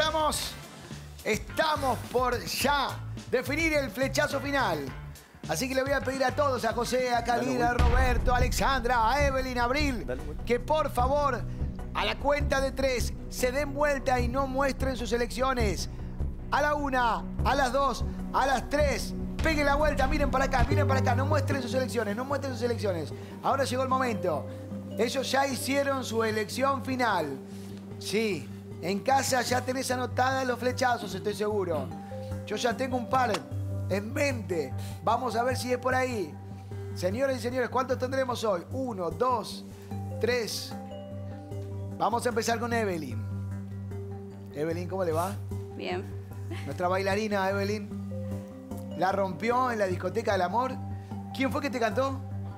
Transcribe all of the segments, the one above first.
Estamos por ya definir el flechazo final. Así que le voy a pedir a todos, a José, a Kalina, a Roberto, a Alexandra, a Evelyn, a Abril, que por favor, a la cuenta de 3, se den vuelta y no muestren sus selecciones. A la 1, a las 2, a las 3. Peguen la vuelta, miren para acá, no muestren sus selecciones, no muestren sus selecciones. Ahora llegó el momento. Ellos ya hicieron su elección final. Sí, en casa ya tenés anotadas los flechazos, estoy seguro. Yo ya tengo un par en mente. Vamos a ver si es por ahí. Señoras y señores, ¿cuántos tendremos hoy? 1, 2, 3. Vamos a empezar con Evelyn. Evelyn, ¿cómo le va? Bien. Nuestra bailarina Evelyn la rompió en la discoteca del amor. ¿Quién fue que te cantó?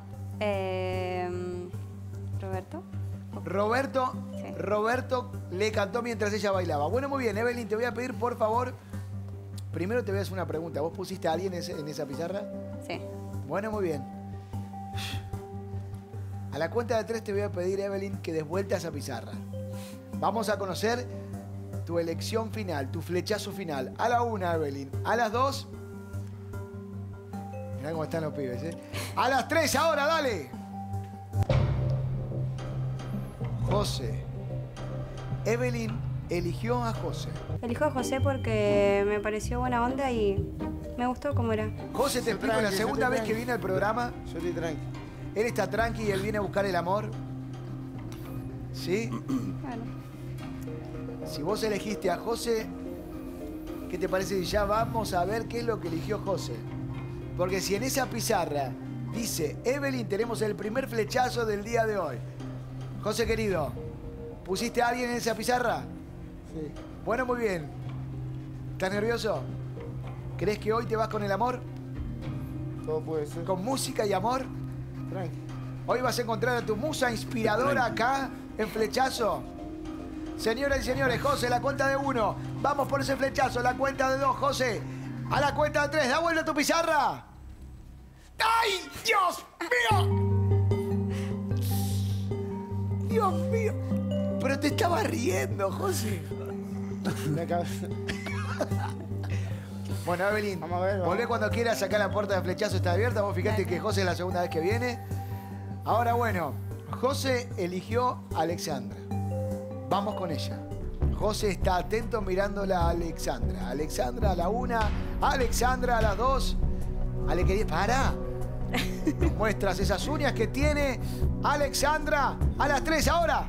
¿Roberto? Roberto. Sí. Roberto le cantó mientras ella bailaba. Bueno, muy bien, Evelyn, te voy a pedir, por favor, primero te voy a hacer una pregunta. ¿Vos pusiste a alguien en esa pizarra? Sí. Bueno, muy bien. A la cuenta de 3 te voy a pedir, Evelyn, que des vuelta a esa pizarra. Vamos a conocer tu elección final, tu flechazo final. A la 1, Evelyn. A las 2... Mirá cómo están los pibes, ¿eh? A las 3 ahora, dale. José. Evelyn eligió a José. Elijo a José porque me pareció buena onda y me gustó cómo era. José, te explico, la segunda vez que viene al programa, Yo estoy tranqui. él está tranqui y él viene a buscar el amor. ¿Sí? Bueno. Si vos elegiste a José, ¿qué te parece si ya vamos a ver qué es lo que eligió José? Porque si en esa pizarra dice Evelyn, tenemos el primer flechazo del día de hoy. José, querido, ¿pusiste a alguien en esa pizarra? Sí. Bueno, muy bien. ¿Estás nervioso? ¿Crees que hoy te vas con el amor? Todo puede ser. ¿Con música y amor? Tranqui. Hoy vas a encontrar a tu musa inspiradora acá en flechazo. Señoras y señores, José, la cuenta de 1. Vamos por ese flechazo. La cuenta de 2, José. A la cuenta de 3. Da vuelta a tu pizarra. ¡Ay, Dios mío! Dios mío. Pero te estabas riendo, José. La cabeza. Bueno, Evelyn, Vamos a ver, vamos. volvé cuando quieras. Acá la puerta de flechazo está abierta. Vos fijate que José es la segunda vez que viene. Ahora, bueno, José eligió a Alexandra. Vamos con ella. José está atento mirándola a Alexandra. Alexandra a la 1, Alexandra a las 2. Ale, querida, para. Nos muestras esas uñas que tiene Alexandra a las 3 ahora.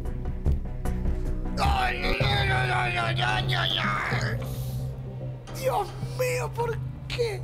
Dios mío, ¿por qué?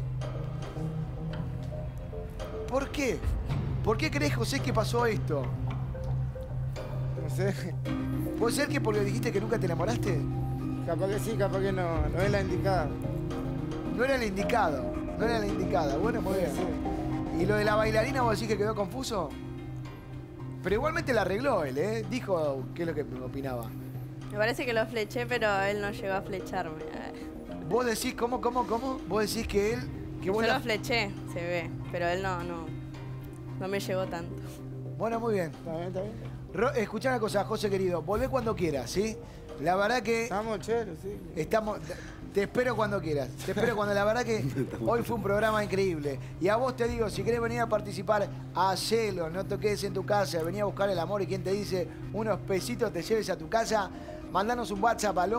¿Por qué? ¿Por qué crees, José, que pasó esto? No sé. ¿Puede ser que porque dijiste que nunca te enamoraste? Capaz que sí, capaz que no. No es la indicada. No era el indicado. No era la indicada. Bueno, muy bien. ¿Y lo de la bailarina vos decís que quedó confuso? Pero igualmente la arregló él, ¿eh? Dijo qué es lo que opinaba. Me parece que lo fleché, pero él no llegó a flecharme. ¿Vos decís cómo? ¿Vos decís que él... Que vos Yo lo fleché, se ve, pero él no me llegó tanto. Bueno, muy bien. ¿Está bien, está bien? Escuchá una cosa, José querido. Volvé cuando quieras, ¿sí? La verdad que... Estamos chéveres, sí. Estamos... Te espero cuando quieras. Te espero cuando... La verdad que hoy fue un programa increíble. Y a vos te digo, si querés venir a participar, hacelo. No te quedes en tu casa. Vení a buscar el amor y quien te dice unos pesitos te lleves a tu casa. Mandanos un WhatsApp al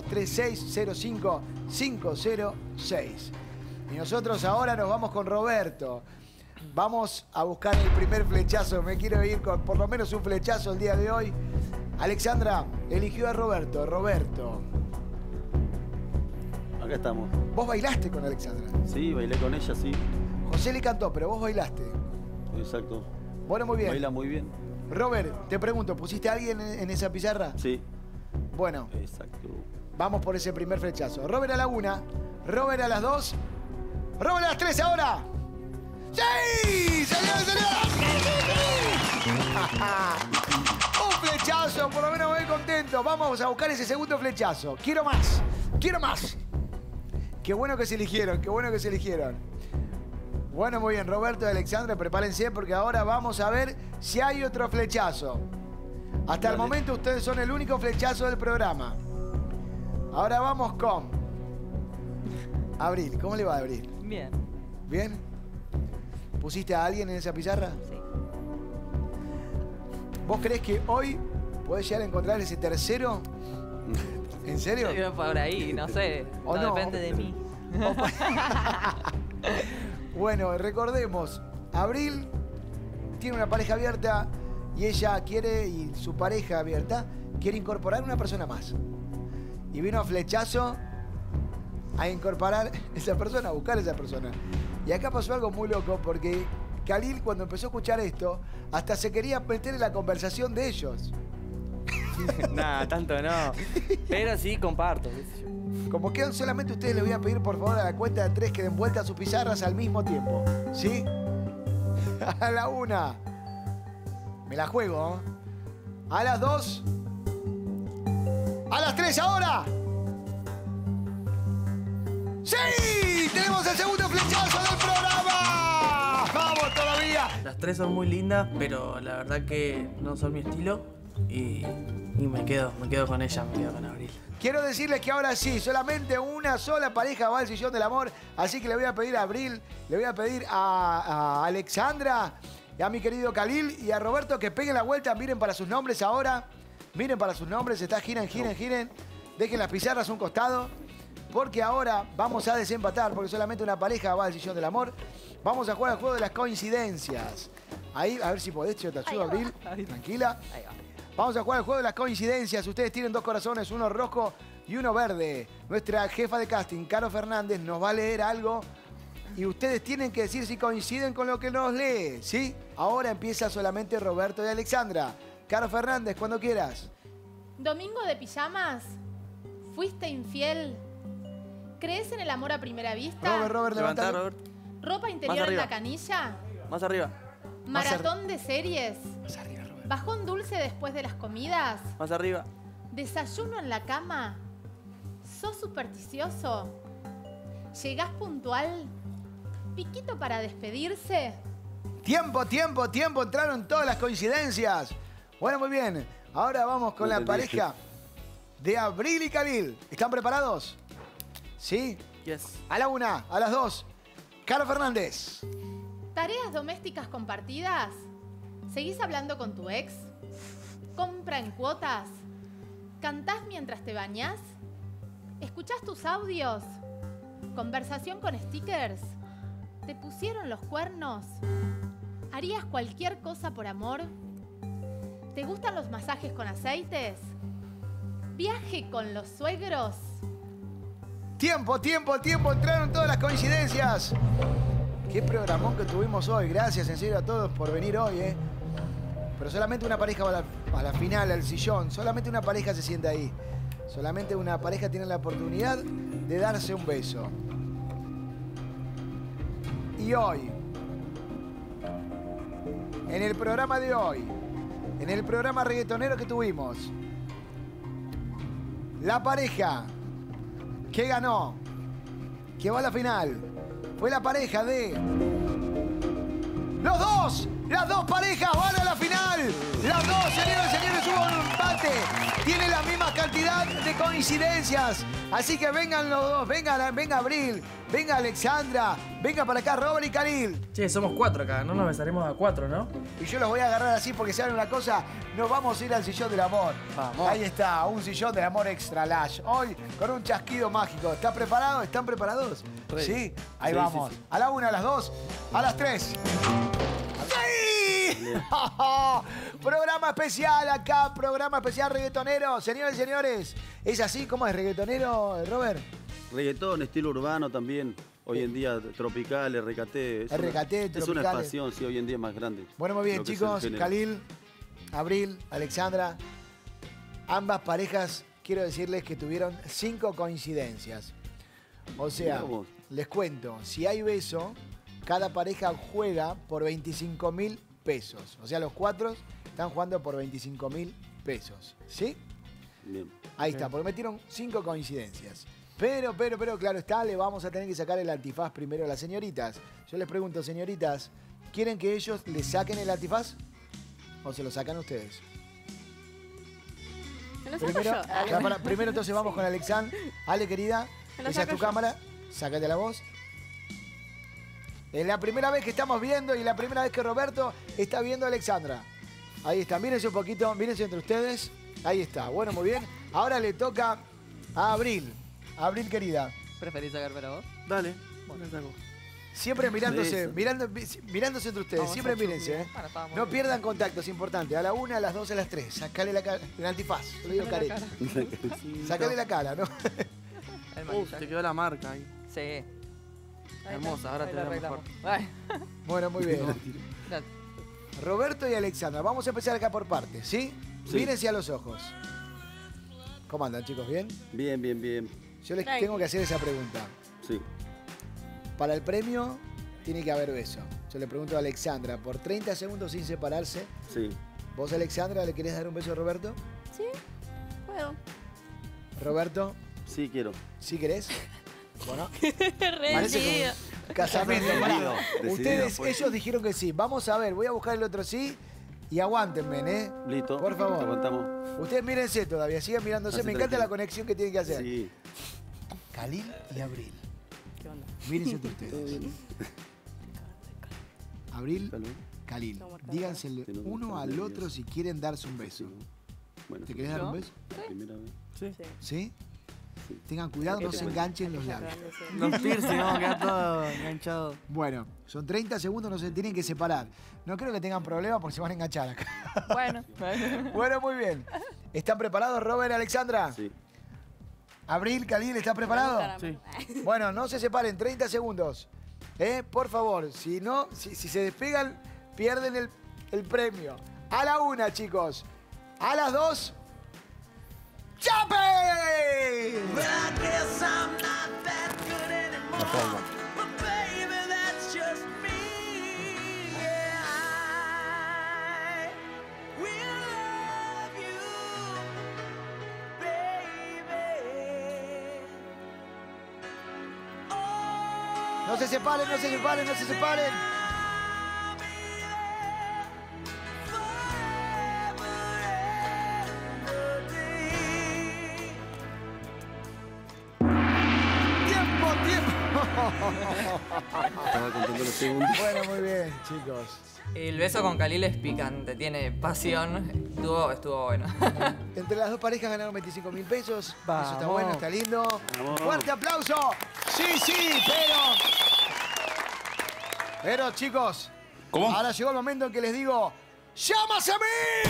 11-236-05-506. Y nosotros ahora nos vamos con Roberto. Vamos a buscar el primer flechazo. Me quiero ir con por lo menos un flechazo el día de hoy. Alexandra eligió a Roberto. Roberto. Acá estamos. ¿Vos bailaste con Alexandra? Sí, bailé con ella, sí. José le cantó, pero vos bailaste. Exacto. Bueno, muy bien. Baila muy bien. Robert, te pregunto, ¿pusiste a alguien en esa pizarra? Sí. Bueno, Exacto. vamos por ese primer flechazo. Robert a la 1, Robert a las 2, Robert a las 3 ahora. ¡Sí! ¡Señores, señores! Un flechazo, por lo menos me voy contento. Vamos a buscar ese segundo flechazo. Quiero más, quiero más. Qué bueno que se eligieron, qué bueno que se eligieron. Bueno, muy bien, Roberto y Alexandra, prepárense porque ahora vamos a ver si hay otro flechazo. Hasta el momento ustedes son el único flechazo del programa. Ahora vamos con Abril. ¿Cómo le va a Abril? Bien. ¿Bien? ¿Pusiste a alguien en esa pizarra? Sí. ¿Vos creés que hoy podés llegar a encontrar ese tercero? ¿En serio? Yo iba por ahí, no sé. O No, no. depende de mí. Bueno, recordemos, Abril tiene una pareja abierta y ella quiere, y su pareja abierta, quiere incorporar una persona más. Y vino a Flechazo a incorporar esa persona, a buscar a esa persona. Y acá pasó algo muy loco porque Khalil, cuando empezó a escuchar esto, hasta se quería meter en la conversación de ellos. Nada, tanto no. Pero sí comparto, qué sé yo. Como quedan solamente ustedes, les voy a pedir por favor a la cuenta de 3 que den vuelta a sus pizarras al mismo tiempo. ¿Sí? A la 1. Me la juego. A las 2. A las 3 ahora. ¡Sí! Tenemos el segundo flechazo del programa. ¡Vamos todavía! Las tres son muy lindas, pero la verdad que no son mi estilo. Y me quedo con ella, me quedo con Abril. Quiero decirles que ahora sí, solamente una sola pareja va al sillón del amor. Así que le voy a pedir a Abril, le voy a pedir a Alexandra, y a mi querido Khalil y a Roberto que peguen la vuelta. Miren para sus nombres ahora. Miren para sus nombres. Giren. Dejen las pizarras a un costado. Porque ahora vamos a desempatar, porque solamente una pareja va al sillón del amor. Vamos a jugar al juego de las coincidencias. Ahí, a ver si podés, yo te ayudo, Abril. Tranquila. Ahí va. Vamos a jugar al juego de las coincidencias. Ustedes tienen 2 corazones, uno rojo y uno verde. Nuestra jefa de casting, Caro Fernández, nos va a leer algo y ustedes tienen que decir si coinciden con lo que nos lee, ¿sí? Ahora empieza solamente Roberto y Alexandra. Caro Fernández, cuando quieras. Domingo de pijamas. ¿Fuiste infiel? ¿Crees en el amor a primera vista? Robert, Levantá, levanta. Robert. ¿Ropa interior en arriba. la canilla? Más arriba. ¿Maratón de series? Más arriba, Robert. ¿Bajón dulce después de las comidas? Más arriba. ¿Desayuno en la cama? ¿Sos supersticioso? ¿Llegás puntual? ¿Piquito para despedirse? Tiempo. Entraron todas las coincidencias. Bueno, muy bien. Ahora vamos con No la te pareja de Abril y Khalil. ¿Están preparados? ¿Sí? Yes. A la 1, a las 2. Caro Fernández. ¿Tareas domésticas compartidas? ¿Seguís hablando con tu ex? ¿Compra en cuotas? ¿Cantás mientras te bañás? ¿Escuchás tus audios? ¿Conversación con stickers? ¿Te pusieron los cuernos? ¿Harías cualquier cosa por amor? ¿Te gustan los masajes con aceites? ¿Viaje con los suegros? Tiempo. Entraron todas las coincidencias. Qué programón que tuvimos hoy. Gracias en serio a todos por venir hoy, ¿eh? Pero solamente una pareja va a la final, al sillón. Solamente una pareja se sienta ahí. Solamente una pareja tiene la oportunidad de darse un beso. Y hoy, en el programa de hoy, en el programa reggaetonero que tuvimos, la pareja que ganó, que va a la final, fue la pareja de... ¡Los dos! ¡Las dos parejas van a la final! ¡Las dos, señoras y señores! Hubo un empate. Tienen la misma cantidad de coincidencias. Así que vengan los dos. Venga Abril. Venga Alexandra. Venga para acá Robert y Khalil. Che, somos 4 acá, no nos besaremos a 4, ¿no? Y yo los voy a agarrar así porque saben una cosa, nos vamos a ir al sillón del amor. Vamos. Ahí está, un sillón del amor extra large. Hoy con un chasquido mágico. ¿Están preparados? ¿Están preparados? Ready. Sí, ahí Sí, vamos. sí, sí. A la 1, a las 2, a las 3. ¡Sí! Programa especial acá, programa especial reggaetonero. Señores y señores, ¿es así? ¿Cómo es reggaetonero, Robert? Reggaetón, estilo urbano también. Hoy en día tropical, RKT. Es RKT, Es una tropicales. expansión, sí, hoy en día es más grande. Bueno, muy bien, Lo que es chicos. el género. Khalil, Abril, Alexandra. Ambas parejas, quiero decirles que tuvieron 5 coincidencias. O sea, Mirá vos. les cuento, si hay beso, cada pareja juega por 25.000 pesos. O sea, los 4 están jugando por 25.000 pesos. ¿Sí? Bien. Ahí está, porque metieron 5 coincidencias. Pero, claro está, le vamos a tener que sacar el antifaz primero a las señoritas. Yo les pregunto, señoritas, ¿quieren que ellos les saquen el antifaz? ¿O se lo sacan ustedes? lo saco Primero, yo. primero entonces vamos con Alexandra. Ale, querida, Me lo esa es tu saco yo. cámara. Sácate la voz. Es la primera vez que estamos viendo y la primera vez que Roberto está viendo a Alexandra. Ahí está, mírense un poquito, mírense entre ustedes. Ahí está, bueno, muy bien. Ahora le toca a Abril. Abril, querida. ¿Preferís sacarme vos? Dale, me saco. Siempre mirándose, Eso. mirándose entre ustedes, siempre mírense, ¿eh? Bueno, estábamos No bien. pierdan contacto, es importante. A la 1, a las 2, a las 3. Sacale el antifaz. Yo le digo careta. Sacale la cara, ¿no? El Te maquillaje. quedó la marca ahí. Sí. Hermosa, ahora Ahí te lo veo mejor. arreglamos. Ay. Bueno, muy bien. Gracias. Roberto y Alexandra, vamos a empezar acá por partes, ¿sí? Sí. Mírense a los ojos. ¿Cómo andan, chicos? ¿Bien? Bien, bien, bien. Yo les Tranqui. tengo que hacer esa pregunta. Sí. Para el premio tiene que haber beso. Yo le pregunto a Alexandra, por 30 segundos sin separarse. Sí. ¿Vos, Alexandra, le querés dar un beso a Roberto? Sí, puedo. Roberto, Sí, quiero. ¿sí querés? Bueno, Re parece decidido. como un casamiento. Decidido, Pará. decidido, Ustedes, pues. ellos dijeron que sí. Vamos a ver, voy a buscar el otro sí y aguántenme, ¿eh? Listo. Por favor. Aguantamos. Ustedes mírense todavía, sigan mirándose. Así Me encanta tranquilo. la conexión que tienen que hacer. Sí. Khalil y Abril. ¿Qué onda? Mírense entre ustedes. Abril, Salud. Khalil. Estamos marcando. Díganse Sí, no, uno estamos al nerviosos. otro si quieren darse un beso. Bueno, ¿Te querés dar un beso? la primera vez. Sí. Sí. ¿Sí? Sí. Tengan cuidado, no se enganchen los labios. Los piercing, vamos a quedar todo enganchado. Bueno, son 30 segundos, no se tienen que separar. No creo que tengan problemas porque se van a enganchar acá. Bueno. Bueno, muy bien. ¿Están preparados, Robert, Alexandra? Sí. Abril, Khalil, ¿está preparado? Sí. Bueno, no se separen, 30 segundos. Por favor, si no, si se despegan, pierden el premio. A la 1, chicos. A las 2. ¡Chape! No se separen, no se separen, no se separen. ¡Tiempo, tiempo! Estaba contando los segundos. Bueno, muy bien, chicos. El beso con Khalil es picante, tiene pasión. Estuvo bueno. Entre las dos parejas ganaron 25.000 pesos. Eso está Vamos. bueno, está lindo. Vamos. ¡Fuerte aplauso! Sí, sí, pero chicos, ahora llegó el momento en que les digo, ¡llámase a mí!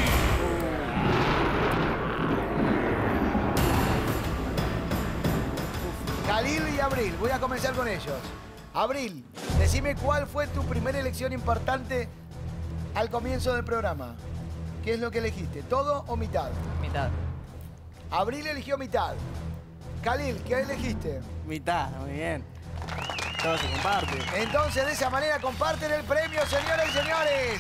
Khalil y Abril, voy a comenzar con ellos. Abril, decime cuál fue tu primera elección importante al comienzo del programa. ¿Qué es lo que elegiste? ¿Todo o mitad? Mitad. Abril eligió mitad. Khalil, ¿qué elegiste? Mitad, muy bien. Todo se comparte. Entonces, de esa manera comparten el premio, señoras y señores.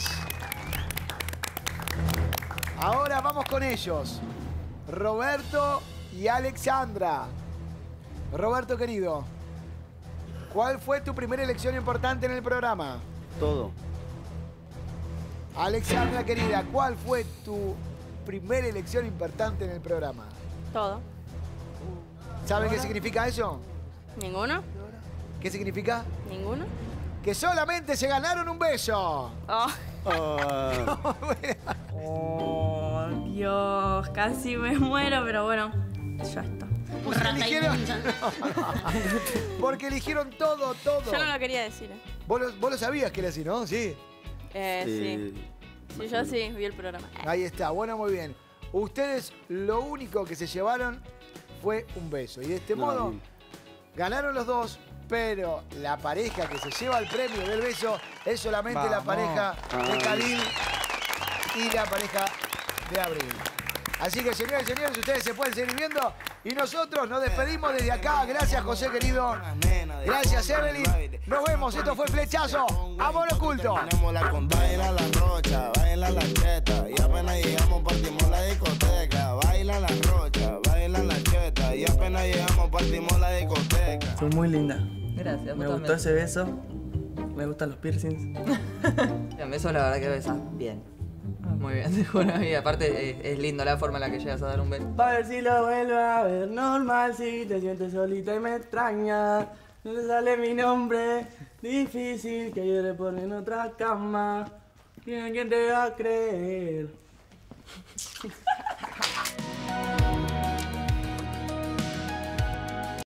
Ahora vamos con ellos. Roberto y Alexandra. Roberto, querido, ¿cuál fue tu primera elección importante en el programa? Todo. Alexandra, querida, ¿cuál fue tu primera elección importante en el programa? Todo. ¿Saben qué significa eso? ¿Ninguno? ¿Qué significa? ¿Ninguno? Que solamente se ganaron un beso. Oh, Ah, oh, Dios, casi me muero, pero bueno, ya está. Porque eligieron... Porque eligieron todo, todo. Yo no lo quería decir. Vos lo sabías que era así, ¿no? Sí. Sí. Sí, yo sí vi el programa. Ahí está, bueno, muy bien. Ustedes lo único que se llevaron fue un beso. Y de este No, modo bien. ganaron los dos, pero la pareja que se lleva el premio del beso es solamente la Vamos. pareja de Ay. Khalil y la pareja de Abril. Así que, señores y señores, ustedes se pueden seguir viendo y nosotros nos despedimos desde acá. Gracias, José, querido. Gracias, Evelyn. Nos vemos. Esto fue Flechazo. Amor oculto. Baila la rocha, baila la cheta, y apenas llegamos partimos la discoteca. Baila la rocha, baila la cheta, y apenas llegamos partimos la discoteca. Fue muy linda. Gracias. Me gustó ese beso. Me gustan los piercings. En beso la verdad que besas bien. Muy bien, te juro. Y aparte es lindo la forma en la que llegas a dar un beso. Pa' ver si lo vuelvo a ver normal, si te sientes solita y me extraña. No te sale mi nombre, difícil que llore por en otra cama. ¿Quién te va a creer?